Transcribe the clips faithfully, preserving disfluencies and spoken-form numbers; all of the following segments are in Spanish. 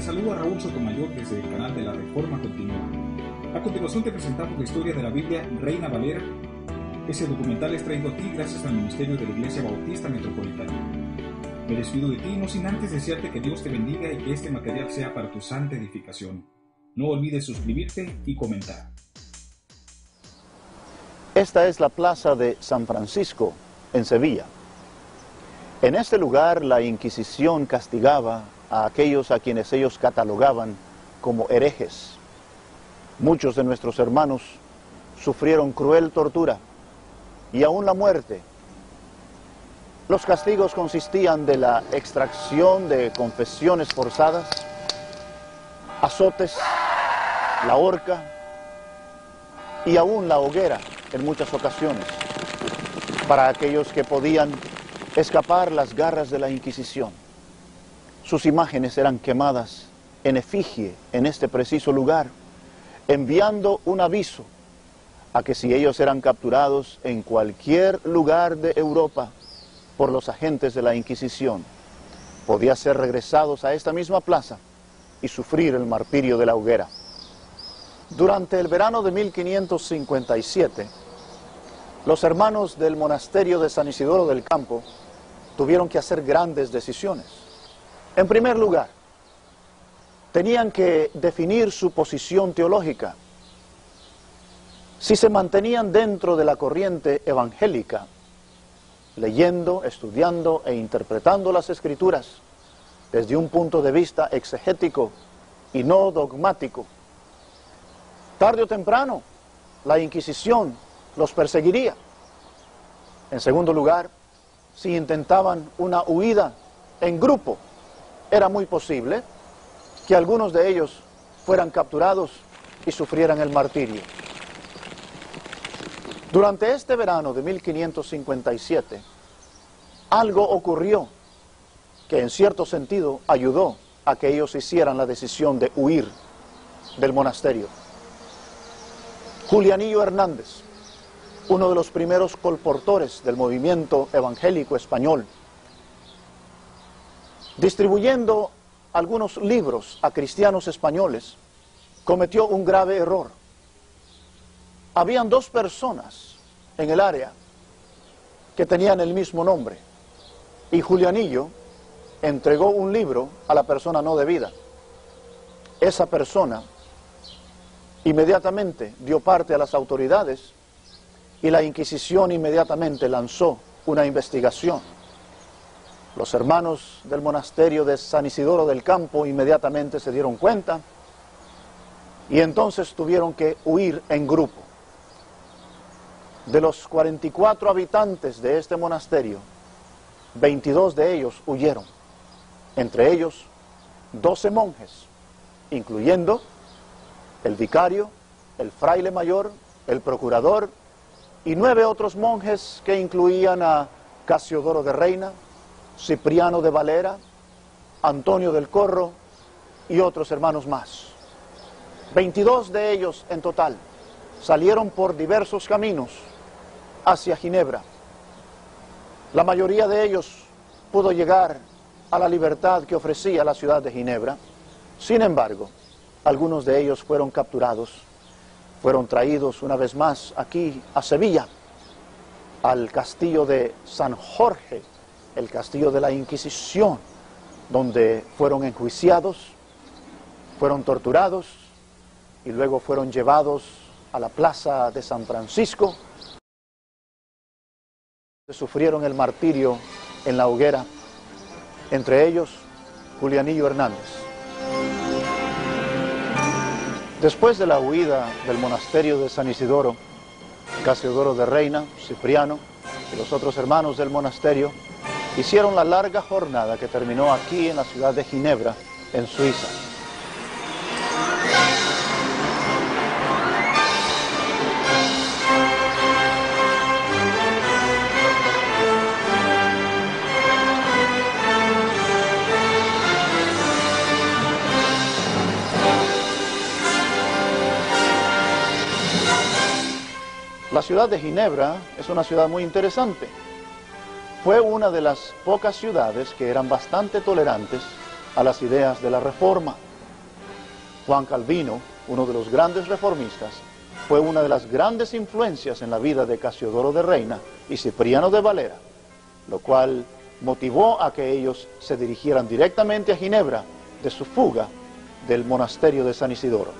te saluda Raúl Sotomayor desde el canal de la Reforma Continua. A continuación te presentamos la historia de la Biblia Reina Valera. Ese documental es traído a ti gracias al Ministerio de la Iglesia Bautista Metropolitana. Me despido de ti, no sin antes desearte que Dios te bendiga y que este material sea para tu santa edificación. No olvides suscribirte y comentar. Esta es la plaza de San Francisco, en Sevilla. En este lugar la Inquisición castigaba a aquellos a quienes ellos catalogaban como herejes. Muchos de nuestros hermanos sufrieron cruel tortura y aún la muerte. Los castigos consistían de la extracción de confesiones forzadas, azotes, la horca y aún la hoguera en muchas ocasiones, para aquellos que podían escapar las garras de la Inquisición. Sus imágenes eran quemadas en efigie en este preciso lugar, enviando un aviso a que si ellos eran capturados en cualquier lugar de Europa por los agentes de la Inquisición, podían ser regresados a esta misma plaza y sufrir el martirio de la hoguera. Durante el verano de mil quinientos cincuenta y siete, los hermanos del monasterio de San Isidoro del Campo tuvieron que hacer grandes decisiones. En primer lugar, tenían que definir su posición teológica. Si se mantenían dentro de la corriente evangélica, leyendo, estudiando e interpretando las Escrituras desde un punto de vista exegético y no dogmático, tarde o temprano la Inquisición los perseguiría. En segundo lugar, si intentaban una huida en grupo, era muy posible que algunos de ellos fueran capturados y sufrieran el martirio. Durante este verano de mil quinientos cincuenta y siete, algo ocurrió que en cierto sentido ayudó a que ellos hicieran la decisión de huir del monasterio. Julianillo Hernández, uno de los primeros colportores del movimiento evangélico español, distribuyendo algunos libros a cristianos españoles, cometió un grave error. Habían dos personas en el área que tenían el mismo nombre, y Julianillo entregó un libro a la persona no debida. Esa persona inmediatamente dio parte a las autoridades y la Inquisición inmediatamente lanzó una investigación. Los hermanos del monasterio de San Isidoro del Campo inmediatamente se dieron cuenta y entonces tuvieron que huir en grupo. De los cuarenta y cuatro habitantes de este monasterio, veintidós de ellos huyeron, entre ellos doce monjes, incluyendo el vicario, el fraile mayor, el procurador y nueve otros monjes que incluían a Casiodoro de Reina, Cipriano de Valera, Antonio del Corro y otros hermanos más. veintidós de ellos en total salieron por diversos caminos hacia Ginebra. La mayoría de ellos pudo llegar a la libertad que ofrecía la ciudad de Ginebra. Sin embargo, algunos de ellos fueron capturados, fueron traídos una vez más aquí a Sevilla, al castillo de San Jorge, el castillo de la Inquisición, donde fueron enjuiciados, fueron torturados y luego fueron llevados a la plaza de San Francisco. Sufrieron el martirio en la hoguera, entre ellos Julianillo Hernández. Después de la huida del monasterio de San Isidoro, Casiodoro de Reina, Cipriano y los otros hermanos del monasterio hicieron la larga jornada que terminó aquí en la ciudad de Ginebra, en Suiza. La ciudad de Ginebra es una ciudad muy interesante. Fue una de las pocas ciudades que eran bastante tolerantes a las ideas de la Reforma. Juan Calvino, uno de los grandes reformistas, fue una de las grandes influencias en la vida de Casiodoro de Reina y Cipriano de Valera, lo cual motivó a que ellos se dirigieran directamente a Ginebra de su fuga del monasterio de San Isidoro.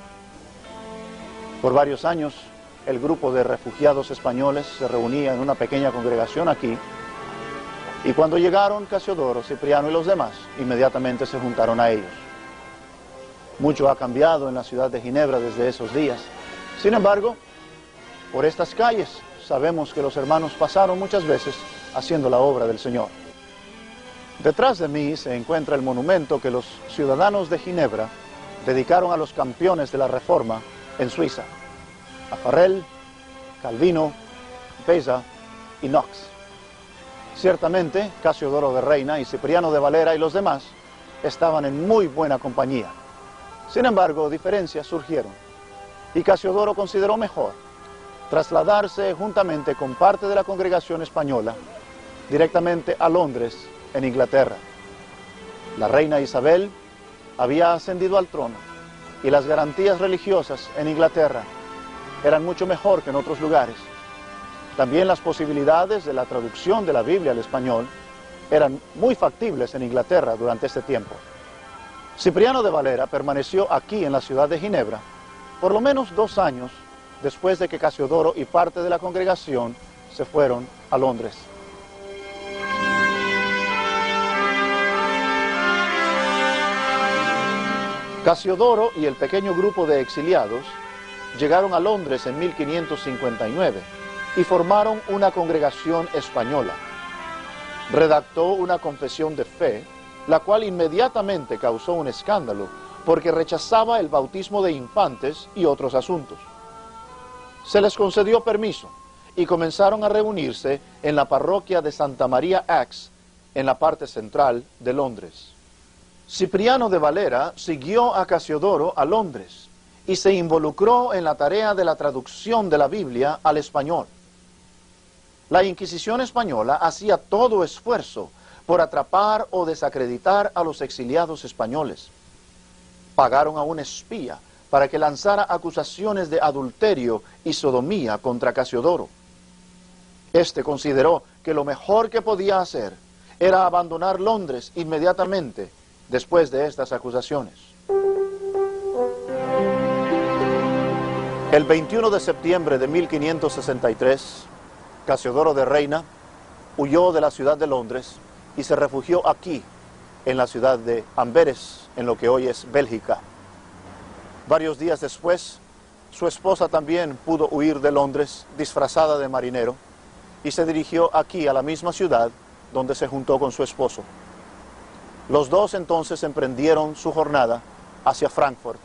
Por varios años, el grupo de refugiados españoles se reunía en una pequeña congregación aquí, y cuando llegaron Casiodoro, Cipriano y los demás, inmediatamente se juntaron a ellos. Mucho ha cambiado en la ciudad de Ginebra desde esos días. Sin embargo, por estas calles sabemos que los hermanos pasaron muchas veces haciendo la obra del Señor. Detrás de mí se encuentra el monumento que los ciudadanos de Ginebra dedicaron a los campeones de la Reforma en Suiza, a Farel, Calvino, Beza y Knox. Ciertamente, Casiodoro de Reina y Cipriano de Valera y los demás estaban en muy buena compañía. Sin embargo, diferencias surgieron, y Casiodoro consideró mejor trasladarse juntamente con parte de la congregación española directamente a Londres, en Inglaterra. La reina Isabel había ascendido al trono, y las garantías religiosas en Inglaterra eran mucho mejor que en otros lugares. También las posibilidades de la traducción de la Biblia al español eran muy factibles en Inglaterra durante este tiempo. Cipriano de Valera permaneció aquí en la ciudad de Ginebra por lo menos dos años después de que Casiodoro y parte de la congregación se fueron a Londres. Casiodoro y el pequeño grupo de exiliados llegaron a Londres en mil quinientos cincuenta y nueve y formaron una congregación española. Redactó una confesión de fe, la cual inmediatamente causó un escándalo porque rechazaba el bautismo de infantes y otros asuntos. Se les concedió permiso y comenzaron a reunirse en la parroquia de Santa María Axe, en la parte central de Londres. Cipriano de Valera siguió a Casiodoro a Londres y se involucró en la tarea de la traducción de la Biblia al español. La Inquisición española hacía todo esfuerzo por atrapar o desacreditar a los exiliados españoles. Pagaron a un espía para que lanzara acusaciones de adulterio y sodomía contra Casiodoro. Este consideró que lo mejor que podía hacer era abandonar Londres inmediatamente después de estas acusaciones. El veintiuno de septiembre de mil quinientos sesenta y tres, Casiodoro de Reina huyó de la ciudad de Londres y se refugió aquí, en la ciudad de Amberes, en lo que hoy es Bélgica. Varios días después, su esposa también pudo huir de Londres disfrazada de marinero y se dirigió aquí a la misma ciudad donde se juntó con su esposo. Los dos entonces emprendieron su jornada hacia Frankfurt.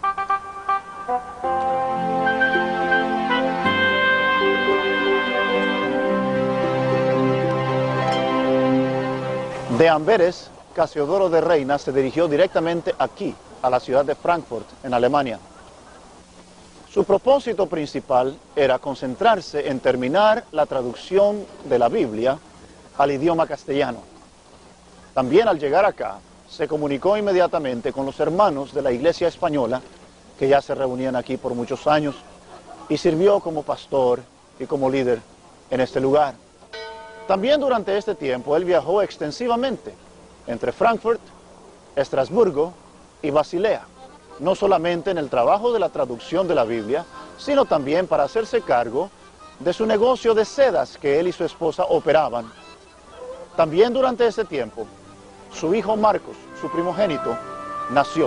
De Amberes, Casiodoro de Reina se dirigió directamente aquí, a la ciudad de Frankfurt, en Alemania. Su propósito principal era concentrarse en terminar la traducción de la Biblia al idioma castellano. También al llegar acá, se comunicó inmediatamente con los hermanos de la Iglesia Española, que ya se reunían aquí por muchos años, y sirvió como pastor y como líder en este lugar. También durante este tiempo él viajó extensivamente entre Frankfurt, Estrasburgo y Basilea, no solamente en el trabajo de la traducción de la Biblia, sino también para hacerse cargo de su negocio de sedas que él y su esposa operaban. También durante ese tiempo, su hijo Marcos, su primogénito, nació.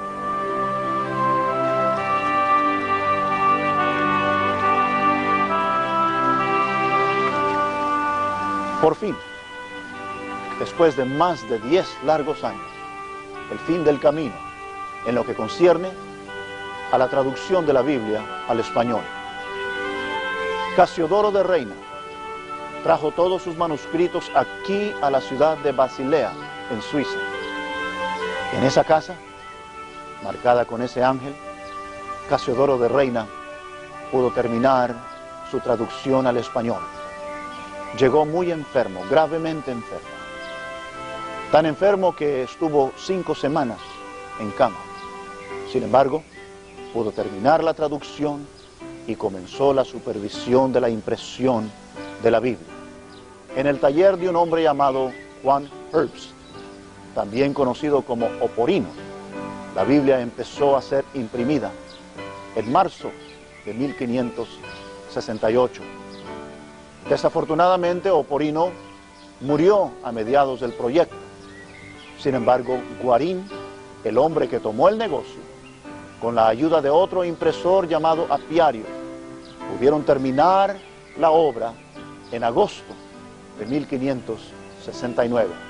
Por fin, después de más de diez largos años, el fin del camino en lo que concierne a la traducción de la Biblia al español. Casiodoro de Reina trajo todos sus manuscritos aquí a la ciudad de Basilea, en Suiza. En esa casa, marcada con ese ángel, Casiodoro de Reina pudo terminar su traducción al español. Llegó muy enfermo, gravemente enfermo. Tan enfermo que estuvo cinco semanas en cama. Sin embargo, pudo terminar la traducción y comenzó la supervisión de la impresión de la Biblia en el taller de un hombre llamado Juan Herbst, también conocido como Oporino. La Biblia empezó a ser imprimida en marzo de mil quinientos sesenta y ocho. Desafortunadamente, Oporino murió a mediados del proyecto. Sin embargo, Guarín, el hombre que tomó el negocio, con la ayuda de otro impresor llamado Apiario, pudieron terminar la obra en agosto de mil quinientos sesenta y nueve.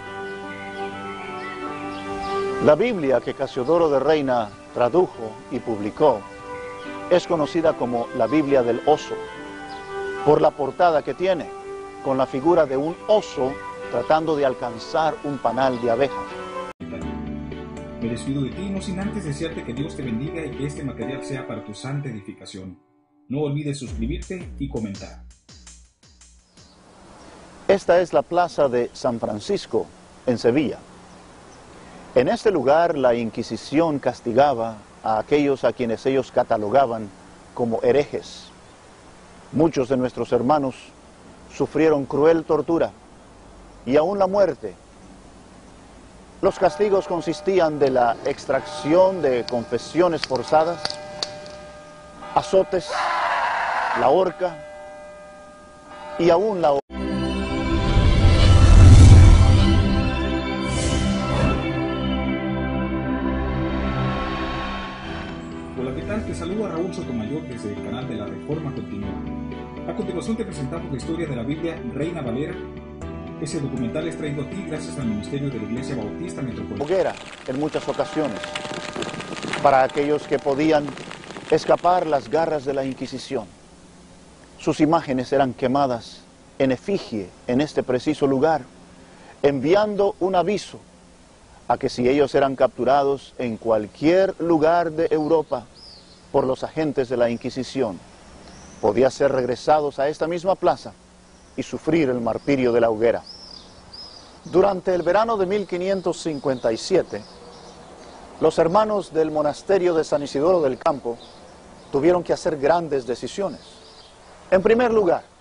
La Biblia que Casiodoro de Reina tradujo y publicó es conocida como la Biblia del oso, por la portada que tiene, con la figura de un oso tratando de alcanzar un panal de abejas. Me despido de ti, no sin antes desearte que Dios te bendiga y que este material sea para tu santa edificación. No olvides suscribirte y comentar. Esta es la plaza de San Francisco, en Sevilla. En este lugar la Inquisición castigaba a aquellos a quienes ellos catalogaban como herejes. Muchos de nuestros hermanos sufrieron cruel tortura y aún la muerte. Los castigos consistían de la extracción de confesiones forzadas, azotes, la horca y aún la Hola, ¿qué tal? Te saluda Raúl Sotomayor desde el canal de la Reforma Continua. A continuación te presentamos la historia de la Biblia Reina Valera. Ese documental es traído a ti gracias al Ministerio de la Iglesia Bautista Metropolitana. Hoguera en muchas ocasiones para aquellos que podían escapar las garras de la Inquisición. Sus imágenes eran quemadas en efigie en este preciso lugar, enviando un aviso a que si ellos eran capturados en cualquier lugar de Europa por los agentes de la Inquisición, podían ser regresados a esta misma plaza y sufrir el martirio de la hoguera. Durante el verano de mil quinientos cincuenta y siete, los hermanos del monasterio de San Isidoro del Campo tuvieron que hacer grandes decisiones. En primer lugar,